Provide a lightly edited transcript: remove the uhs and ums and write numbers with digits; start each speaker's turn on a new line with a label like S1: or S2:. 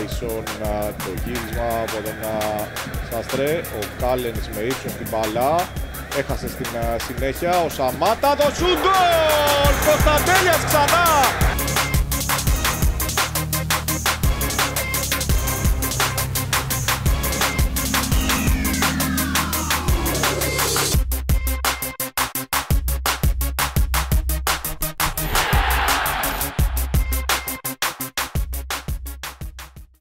S1: Τάισον, το γύρισμα από τον Σαστρέ. Ο Κάλενς με ύψος την μπάλα. Έχασε στην συνέχεια ο Σαμάτα, το σουντ γκολ! Κωνσταντέλιας ξανά!